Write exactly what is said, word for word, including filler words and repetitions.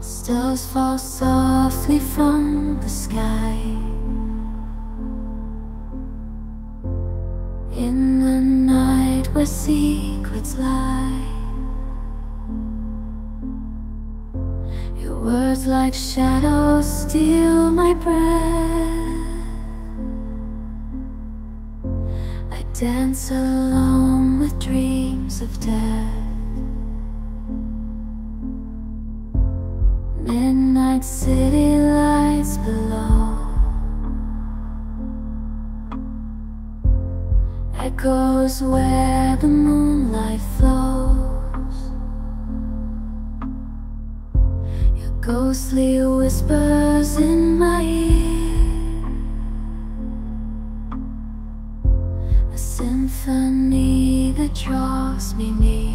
Stars fall softly from the sky. In the night where secrets lie, your words like shadows steal my breath. I dance alone with dreams of death. Midnight city lights below, echoes where the moonlight flows. Your ghostly whispers in my ear, a symphony that draws me near.